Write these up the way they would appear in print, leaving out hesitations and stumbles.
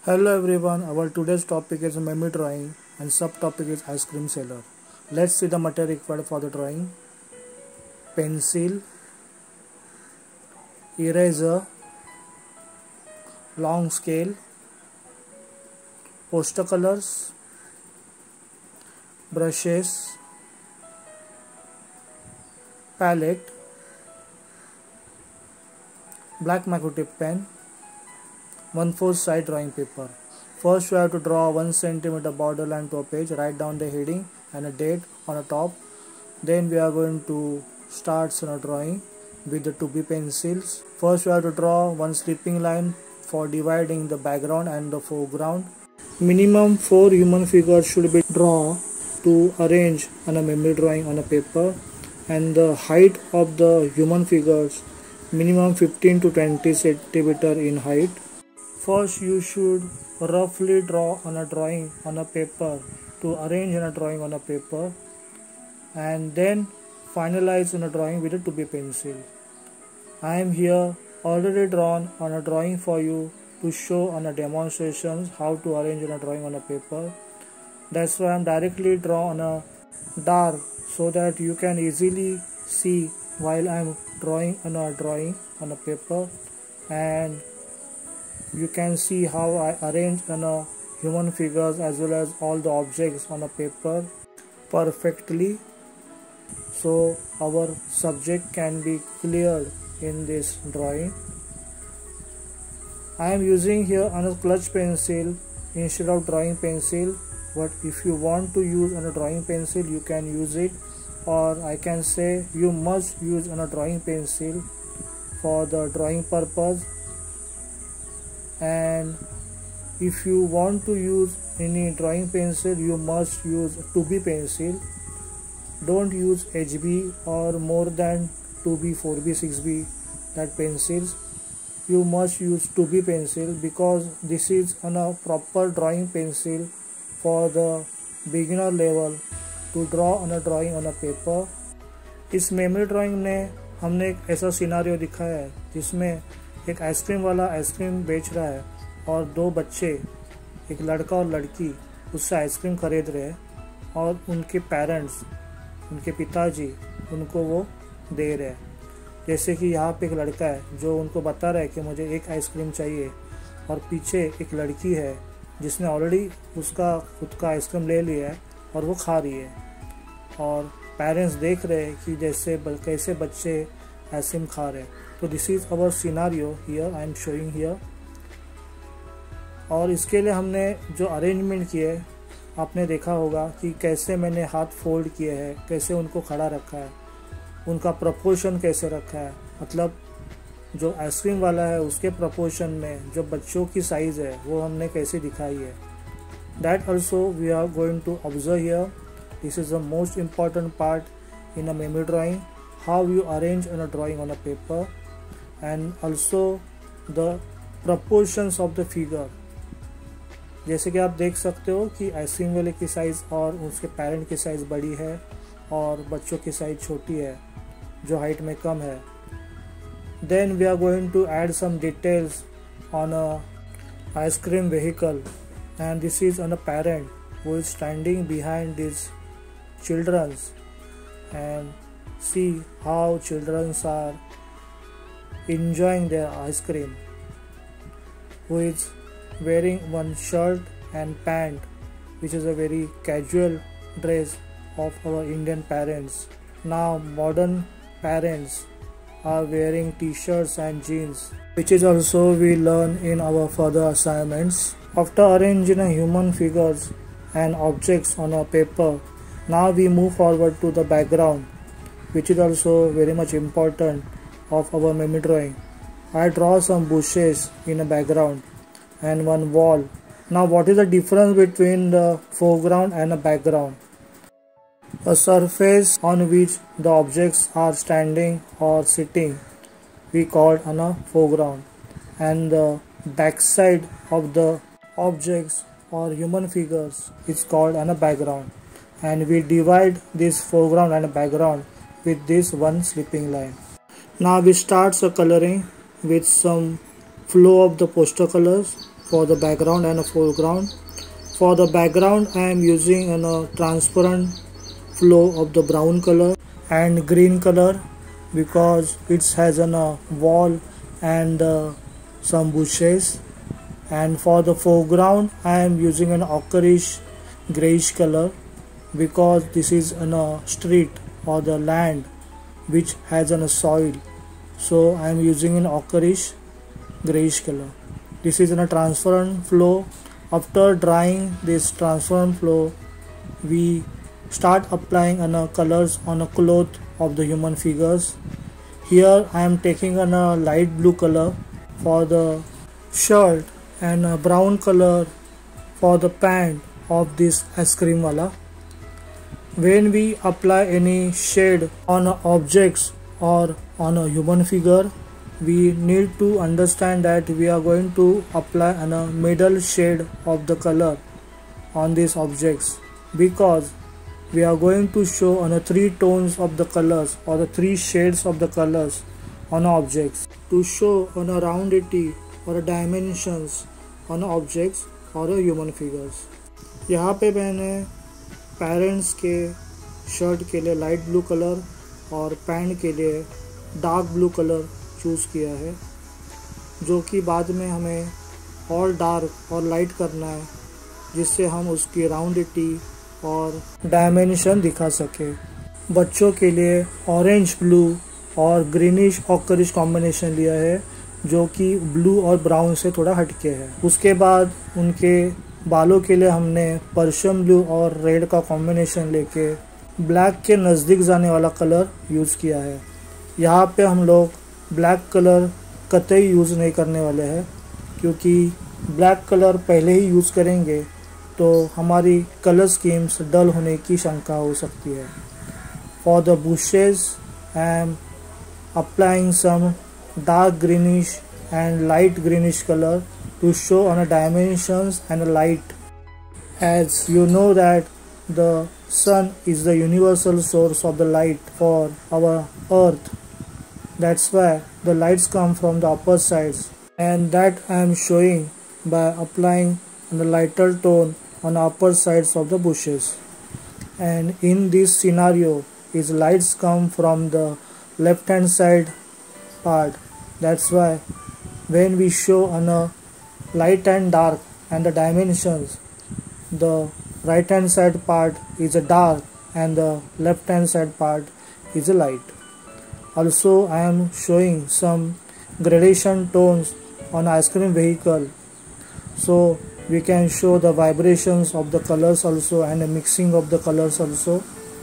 Hello everyone, our today's topic is meme drawing and subtopic is ice cream seller. Let's see the material required for the drawing. Pencil, eraser, long scale, poster colors, brushes, palette, black macro tip pen, 1/4 side drawing paper. First we have to draw 1 cm borderline to a page, write down the heading and a date on the top. Then we are going to start drawing with the 2B pencils. First we have to draw one slipping line for dividing the background and the foreground. Minimum 4 human figures should be drawn to arrange on a meme drawing on a paper, and the height of the human figures minimum 15 to 20 cm in height. First you should roughly draw on a drawing on a paper to arrange on a drawing on a paper, and then finalize on a drawing with a 2B pencil. I am here already drawn on a drawing for you to show on a demonstrations how to arrange on a drawing on a paper. That's why I am directly draw on a dark so that you can easily see while I am drawing on a paper, and you can see how I arrange on a human figures as well as all the objects on a paper perfectly, so our subject can be cleared in this drawing. I am using here on a clutch pencil instead of drawing pencil, but if you want to use on a drawing pencil you can use it, or I can say you must use on a drawing pencil for the drawing purpose. And if you want to use any drawing pencil you must use 2B pencil. Don't use HB or more than 2B, 4B, 6B that pencils. You must use 2B pencil because this is on a proper drawing pencil for the beginner level to draw on a drawing on a paper. इस memory drawing में हमने एक ऐसा scenario दिखाया है जिसमें एक ice cream वाला आइसक्रीम बेच रहा है और दो बच्चे, एक लड़का और लड़की, उससे आइसक्रीम खरीद रहे हैं, और उनके पेरेंट्स, उनके पिताजी उनको वो दे रहे हैं। जैसे कि यहाँ पे एक लड़का है जो उनको बता रहा है कि मुझे एक आइसक्रीम चाहिए, और पीछे एक लड़की है जिसने ऑलरेडी उसका खुद का आइसक्रीम ले लिया है और वो खा रही है, और पेरेंट्स देख रहे हैं कि कैसे बच्चे आइसक्रीम खा रहे हैं। तो this is our scenario here I am showing here. और इसके लिए हमने जो अरेंजमेंट किए आपने देखा होगा कि कैसे मैंने हाथ फोल्ड किए हैं, कैसे उनको खड़ा रखा है, उनका प्रपोर्शन कैसे रखा है, मतलब जो आइसक्रीम वाला है उसके प्रपोर्शन में जो बच्चों की साइज़ है वो हमने कैसे दिखाई है। That also we are going to observe here. This is the most important part in a memory drawing, how you arrange on a drawing on a paper, and also the proportions of the figure. जैसे कि आप देख सकते हो कि ice cream वाले की size और उसके पेरेंट की साइज़ बड़ी है और बच्चों की साइज़ छोटी है जो हाइट में कम है। Then we are going to add some details on a ice cream vehicle, and this is on a parent who is standing behind this childrens, and see how childrens are enjoying their ice cream, who is wearing one shirt and pant, which is a very casual dress of our Indian parents. Now modern parents are wearing t-shirts and jeans, which is also we learn in our further assignments. After arranging human figures and objects on a paper, now we move forward to the background, which is also very much important of our meme drawing. I draw some bushes in a background and one wall. Now what is the difference between the foreground and a background? A surface on which the objects are standing or sitting we call on a foreground, and the backside of the objects or human figures is called on a background, and we divide this foreground and a background with this one slipping line. Now we start coloring with some flow of the poster colors. for the background and a foreground. For the background I am using a transparent flow of the brown color and green color because it has a wall and some bushes. And for the foreground I am using an ochreish grayish color because this is a street or the land which has a soil, so I am using an ochreish grayish color. This is in a transparent flow. After drying this transparent flow, we start applying colors on a cloth of the human figures. Here I am taking a light blue color for the shirt and a brown color for the pant of this ice cream wala. When we apply any shade on objects or on a human figure, we need to understand that we are going to apply a middle shade of the color on these objects because we are going to show on 3 tones of the colors or the 3 shades of the colors on objects to show on a roundity or dimensions on objects और human figures. यहाँ पे मैंने parents के shirt के लिए light blue colour और pant के लिए डार्क ब्लू कलर चूज़ किया है, जो कि बाद में हमें और डार्क और लाइट करना है जिससे हम उसकी राउंडिटी और डायमेंशन दिखा सके। बच्चों के लिए ऑरेंज ब्लू और ग्रीनिश ऑकरिश कॉम्बिनेशन लिया है जो कि ब्लू और ब्राउन से थोड़ा हटके है। उसके बाद उनके बालों के लिए हमने पर्शियन ब्लू और रेड का कॉम्बिनेशन लेके ब्लैक के नज़दीक जाने वाला कलर यूज़ किया है। यहाँ पे हम लोग ब्लैक कलर कतई यूज़ नहीं करने वाले हैं क्योंकि ब्लैक कलर पहले ही यूज़ करेंगे तो हमारी कलर स्कीम्स डल होने की शंका हो सकती है। For the bushes I am applying some dark greenish and light greenish color to show on a dimensions and a light. As you know that the sun is the universal source of the light for our earth, that's why the lights come from the upper sides, and that I am showing by applying the lighter tone on the upper sides of the bushes. And in this scenario is lights come from the left hand side part. That's why when we show on a light and dark and the dimensions, the right hand side part is a dark and the left hand side part is a light. Also I am showing some gradation tones on ice cream vehicle, so we can show the vibrations of the colors also and the mixing of the colors also.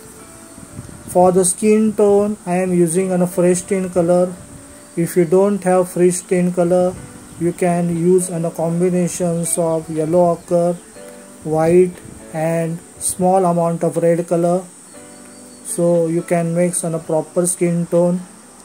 For the skin tone I am using a fresh tint color. If you don't have fresh tint color, you can use combinations of yellow ochre, white and small amount of red color, so you can make a proper skin tone.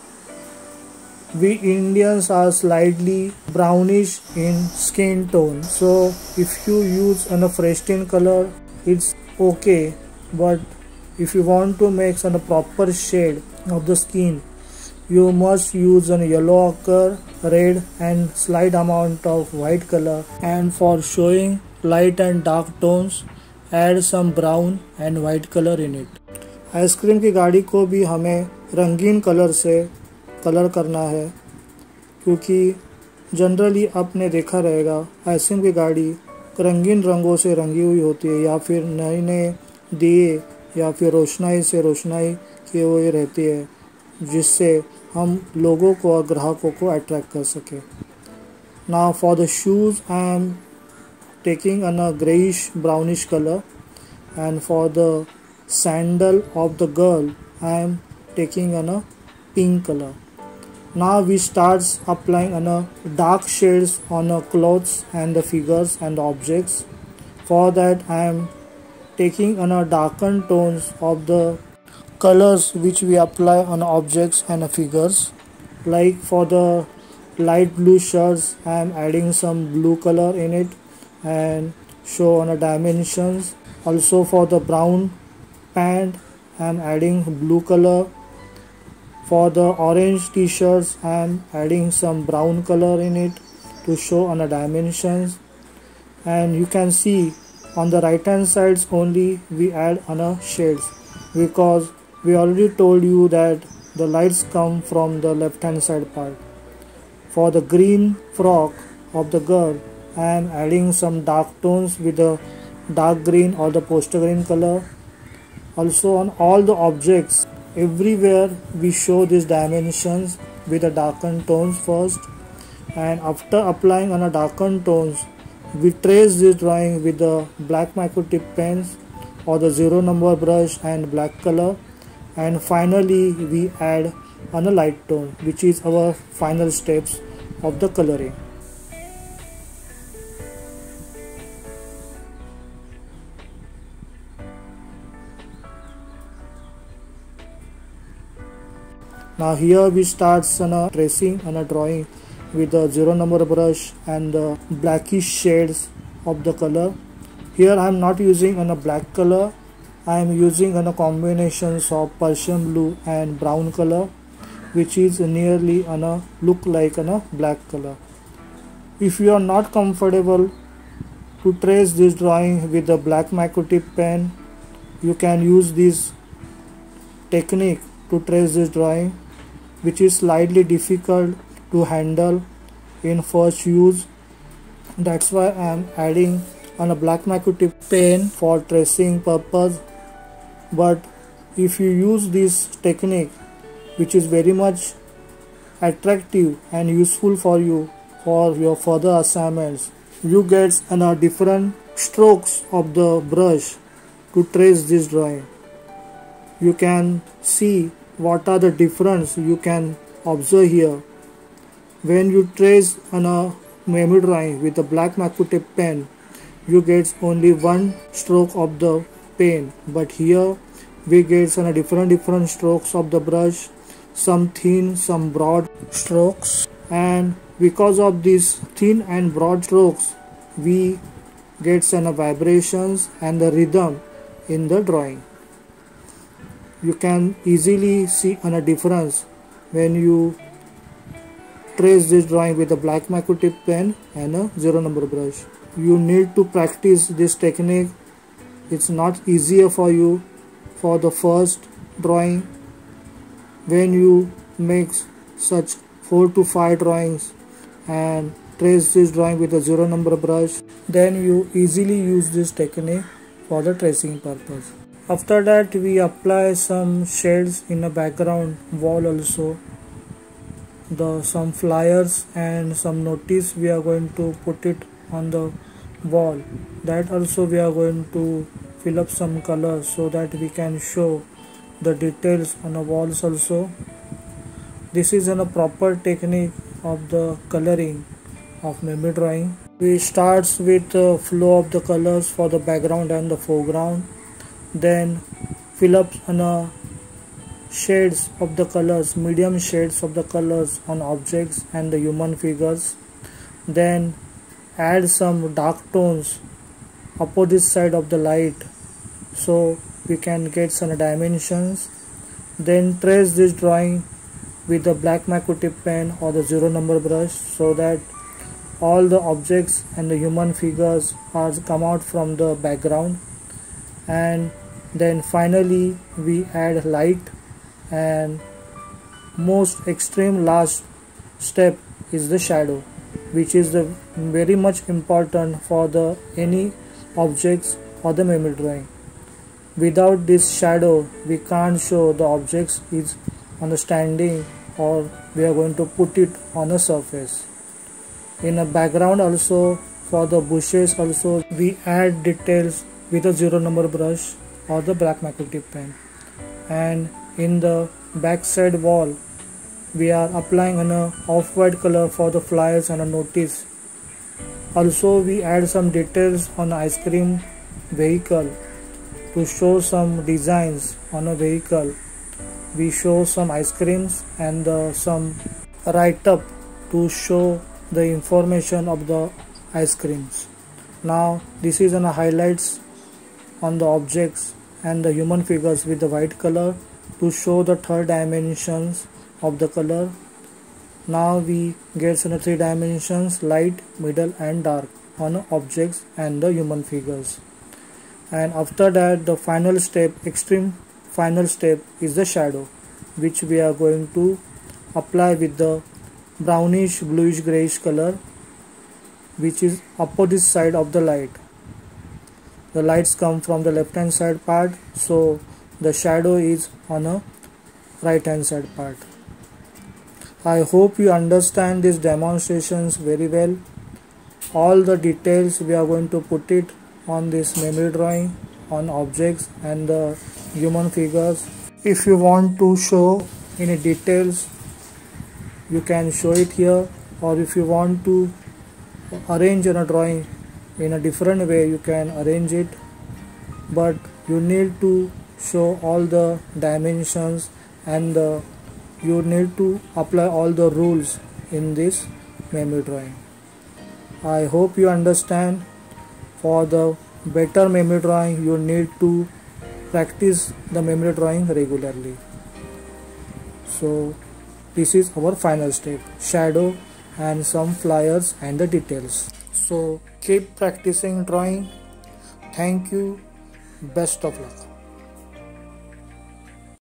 We Indians are slightly brownish in skin tone, so if you use a fresh tint color it's okay, but if you want to make a proper shade of the skin, you must use a yellow ochre, red and slight amount of white color. And for showing light and dark tones, add some brown and white color in it. Ice cream की गाड़ी को भी हमें रंगीन colour से colour करना है क्योंकि जनरली आपने देखा रहेगा आइसक्रीम की गाड़ी रंगीन रंगों से रंगी हुई होती है या फिर नए नए दिए या फिर रोशनाई से रोशनाई किए हुए रहती है जिससे हम लोगों को और ग्राहकों को अट्रैक्ट कर सके। Now for the shoes I am taking a grayish brownish color, and for the sandal of the girl I am taking a pink color. Now we start applying dark shades on the clothes and the figures and the objects. For that I am taking darkened tones of the colors which we apply on objects and figures. Like for the light blue shirts I am adding some blue color in it and show on dimensions. Also for the brown pant I am adding blue color. For the orange t-shirts I am adding some brown color in it to show on dimensions. and you can see on the right hand sides only we add on a shades, because we already told you that the lights come from the left hand side part. For the green frock of the girl, I am adding some dark tones with the dark green or the poster green color. Also on all the objects, everywhere we show these dimensions with the darkened tones first, and after applying on a darkened tones, we trace this drawing with the black micro tip pens or the 0 number brush and black color, and finally we add on a light tone, which is our final steps of the coloring. Now here we start tracing on a drawing with the 0 number brush and the blackish shades of the color. Here I am not using a black color, I am using a combinations of Persian blue and brown color, which is nearly look like a black color. If you are not comfortable to trace this drawing with the black micro tip pen, you can use this technique to trace this drawing, which is slightly difficult to handle in first use. That's why I am adding on a black micro tip pen for tracing purpose. But if you use this technique, which is very much attractive and useful for you for your further assignments, you get different strokes of the brush to trace this drawing. You can see what are the difference you can observe here. When you trace on a memory drawing with a black micro tip pen, you get only one stroke of the pen, but here we get different strokes of the brush, some thin, some broad strokes, and because of these thin and broad strokes we get vibrations and the rhythm in the drawing. You can easily see a difference when you trace this drawing with a black micro tip pen and a 0 number brush. You need to practice this technique. It's not easier for you for the first drawing. When you make such 4 to 5 drawings and trace this drawing with a 0 number brush, then you easily use this technique for the tracing purpose. After that we apply some shades in the background wall also. Some flyers and some notice we are going to put it on the wall. That also we are going to fill up some color so that we can show the details on the walls also. This is a proper technique of the coloring of memory drawing. We start with the flow of the colors for the background and the foreground, then fill up shades of the colors, medium shades of the colors on objects and the human figures, then add some dark tones opposite side of the light so we can get some dimensions. Then trace this drawing with the black micro tip pen or the 0 number brush so that all the objects and the human figures are come out from the background. And then finally we add light, and most extreme last step is the shadow, which is the very much important for the any objects or the memory drawing. Without this shadow we can't show the objects is on the standing or we are going to put it on a surface. In a background also, for the bushes also we add details with a 0 number brush or the black micro tip pen. And in the backside wall we are applying an off-white color for the flyers and a notice. Also we add some details on ice cream vehicle to show some designs on a vehicle. We show some ice creams and some write-up to show the information of the ice creams. Now this is an highlights on the objects and the human figures with the white color to show the third dimensions of the color. Now we get some 3 dimensions, light, middle and dark. on objects and the human figures. And after that, the final step, extreme final step, is the shadow, which we are going to apply with the brownish bluish grayish color, which is opposite side of the light. The lights come from the left hand side part, so the shadow is on a right hand side part. I hope you understand these demonstrations very well. All the details we are going to put it on this memory drawing on objects and the human figures. If you want to show any details, you can show it here, or if you want to arrange a drawing in a different way, you can arrange it, but you need to show all the dimensions and you need to apply all the rules in this memory drawing. I hope you understand. For the better memory drawing, you need to practice the memory drawing regularly. So this is our final step, shadow and some flyers and the details. So keep practicing drawing. Thank you. Best of luck.